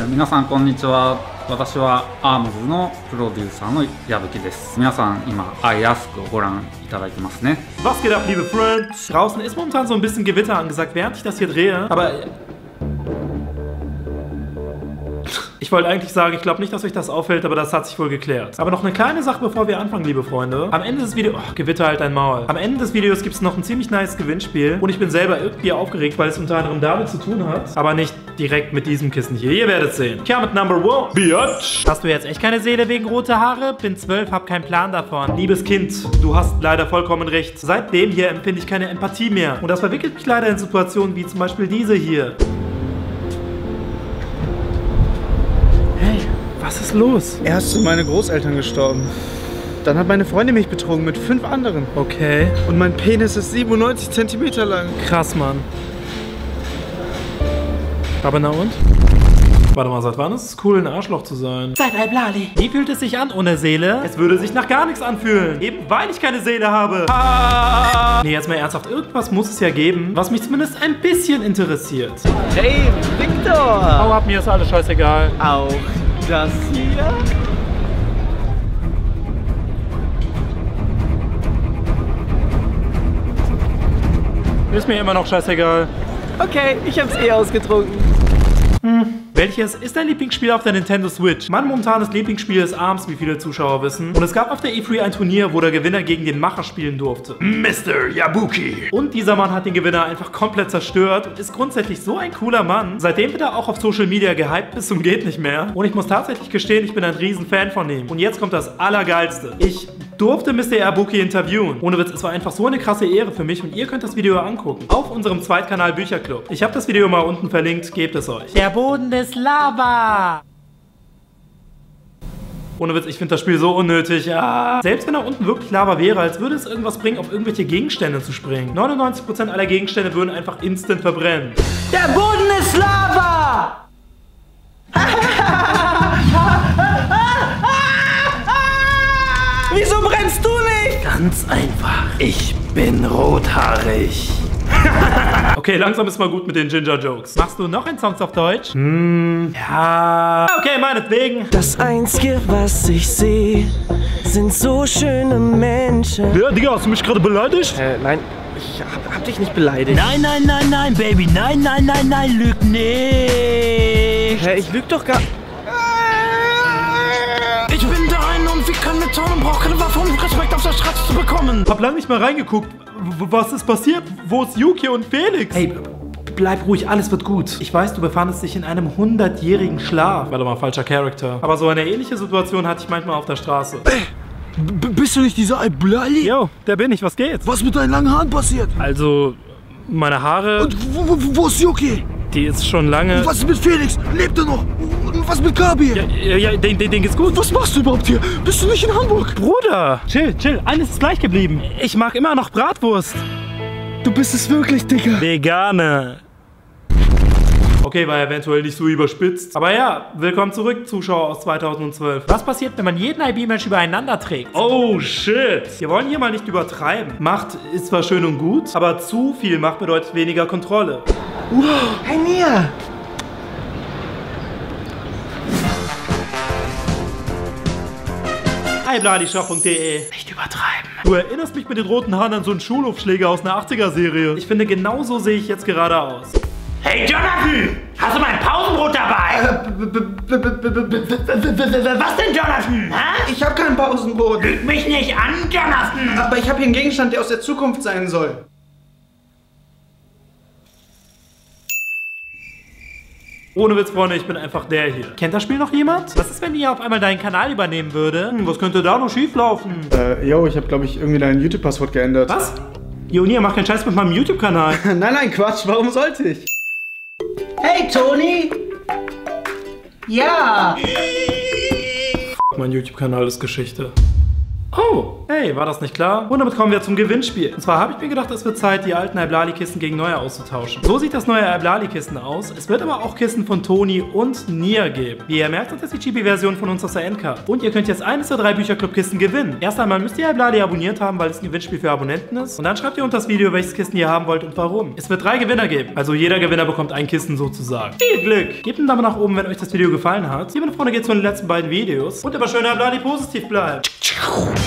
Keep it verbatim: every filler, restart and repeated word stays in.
皆さんこんにちは。私はアームズのプロデューサーの矢吹です。皆さん今 I Ask をご覧いただいてますね。 Was geht ab, liebe Friends? Draußen ist momentan so ein bisschen Gewitter angesagt, während ich das hier drehe. Aber ich wollte eigentlich sagen, ich glaube nicht, dass euch das auffällt, aber das hat sich wohl geklärt. Aber noch eine kleine Sache, bevor wir anfangen, liebe Freunde. Am Ende des Videos... Oh, Gewitter halt dein Maul. Am Ende des Videos gibt es noch ein ziemlich nice Gewinnspiel. Und ich bin selber irgendwie aufgeregt, weil es unter anderem damit zu tun hat. Aber nicht direkt mit diesem Kissen hier. Ihr werdet sehen. Comment number one. Biatch. Hast du jetzt echt keine Seele wegen roter Haare? Bin zwölf, hab keinen Plan davon. Liebes Kind, du hast leider vollkommen recht. Seitdem hier empfinde ich keine Empathie mehr. Und das verwickelt mich leider in Situationen wie zum Beispiel diese hier. Was ist los? Erst sind meine Großeltern gestorben. Dann hat meine Freundin mich betrogen mit fünf anderen. Okay. Und mein Penis ist siebenundneunzig Zentimeter lang. Krass, Mann. Aber na und? Warte mal, seit wann ist es cool, ein Arschloch zu sein? Seit Alblali. Wie fühlt es sich an ohne Seele? Es würde sich nach gar nichts anfühlen. Eben weil ich keine Seele habe. Ah. Nee, jetzt mal ernsthaft. Irgendwas muss es ja geben, was mich zumindest ein bisschen interessiert. Hey, Victor! Hau ab, mir ist alles scheißegal. Auch das hier? Ist mir immer noch scheißegal. Okay, ich hab's eh ausgetrunken. Hm. Welches ist dein Lieblingsspiel auf der Nintendo Switch? Mein momentanes Lieblingsspiel ist ARMS, wie viele Zuschauer wissen. Und es gab auf der E drei ein Turnier, wo der Gewinner gegen den Macher spielen durfte. Mister Yabuki. Und dieser Mann hat den Gewinner einfach komplett zerstört und ist grundsätzlich so ein cooler Mann. Seitdem wird er auch auf Social Media gehypt bis zum geht nicht mehr. Und ich muss tatsächlich gestehen, ich bin ein riesen Fan von ihm. Und jetzt kommt das Allergeilste. Ich durfte Mister Yabuki interviewen. Ohne Witz, es war einfach so eine krasse Ehre für mich und ihr könnt das Video angucken. Auf unserem Zweitkanal Bücherclub. Ich habe das Video mal unten verlinkt, gebt es euch. Der Boden des Lava. Ohne Witz, ich finde das Spiel so unnötig. Ja. Selbst wenn da unten wirklich Lava wäre, als würde es irgendwas bringen, auf irgendwelche Gegenstände zu springen. neunundneunzig Prozent aller Gegenstände würden einfach instant verbrennen. Der Boden ist Lava! Wieso brennst du nicht? Ganz einfach. Ich bin rothaarig. Okay, langsam ist mal gut mit den Ginger-Jokes. Machst du noch einen Song auf Deutsch? Hm, ja. Okay, meinetwegen. Das Einzige, was ich sehe, sind so schöne Menschen. Ja, Digga, hast du mich gerade beleidigt? Äh, nein, ich hab, hab dich nicht beleidigt. Nein, nein, nein, nein, Baby, nein, nein, nein, nein, lüg nicht. Hä, ich lüg doch gar... Ich bin der eine und wir können mit Ton und brauch keine Waffe, um Respekt auf der Straße zu bekommen. Hab lang nicht mal reingeguckt. W was ist passiert? Wo ist Yuki und Felix? Hey, bleib ruhig, alles wird gut. Ich weiß, du befandest dich in einem hundertjährigen Schlaf. Warte mal, falscher Charakter. Aber so eine ähnliche Situation hatte ich manchmal auf der Straße. B bist du nicht dieser Alblali? Jo, der bin ich, was geht? Was mit deinen langen Haaren passiert? Also, meine Haare... Und wo, wo, wo ist Yuki? Die ist schon lange... Und was ist mit Felix? Lebt er noch? Und was mit Gabi? Ja, ja, ja den, den, den geht's gut. Was machst du überhaupt hier? Bist du nicht in Hamburg? Bruder, chill, chill. Eines ist gleich geblieben. Ich mag immer noch Bratwurst. Du bist es wirklich, Digga. Vegane. Okay, war eventuell nicht so überspitzt. Aber ja, willkommen zurück, Zuschauer aus zweitausendzwölf. Was passiert, wenn man jeden I B-Mensch übereinander trägt? Oh, shit. Wir wollen hier mal nicht übertreiben. Macht ist zwar schön und gut, aber zu viel Macht bedeutet weniger Kontrolle. Wow, hey Nia. Hi, bladishop punkt de. Nicht übertreiben. Du erinnerst mich mit den roten Haaren an so einen Schulhofschläger aus einer achtziger-Serie. Ich finde, genau so sehe ich jetzt gerade aus. Hey Jonathan! Hast du mein Pausenbrot dabei? Was denn, Jonathan? Hä? Ich hab kein Pausenbrot. Lüg mich nicht an, Jonathan! Aber ich habe hier einen Gegenstand, der aus der Zukunft sein soll. Ohne Witz, Freunde, ich bin einfach der hier. Kennt das Spiel noch jemand? Was ist, wenn ihr auf einmal deinen Kanal übernehmen würde? Hm, was könnte da noch schief laufen? Äh, yo, ich habe, glaube ich, irgendwie dein YouTube-Passwort geändert. Was? Jonia, mach keinen Scheiß mit meinem YouTube-Kanal. Nein, nein, Quatsch, warum sollte ich? Hey, Toni! Ja! Mein YouTube-Kanal ist Geschichte. Oh, Oh, hey, war das nicht klar? Und damit kommen wir zum Gewinnspiel. Und zwar habe ich mir gedacht, es wird Zeit, die alten Iblali-Kisten gegen neue auszutauschen. So sieht das neue Iblali-Kisten aus. Es wird aber auch Kisten von Toni und Nier geben. Wie ihr merkt, ist das die Chibi-Version von uns aus der Endcard. Und ihr könnt jetzt eines der drei Bücherclub-Kisten gewinnen. Erst einmal müsst ihr Iblali abonniert haben, weil es ein Gewinnspiel für Abonnenten ist. Und dann schreibt ihr unter das Video, welches Kisten ihr haben wollt und warum. Es wird drei Gewinner geben. Also jeder Gewinner bekommt ein Kisten sozusagen. Viel Glück! Gebt einen Daumen nach oben, wenn euch das Video gefallen hat. Hier, meine Freunde, geht zu den letzten beiden Videos. Und immer schön Iblali positiv bleiben.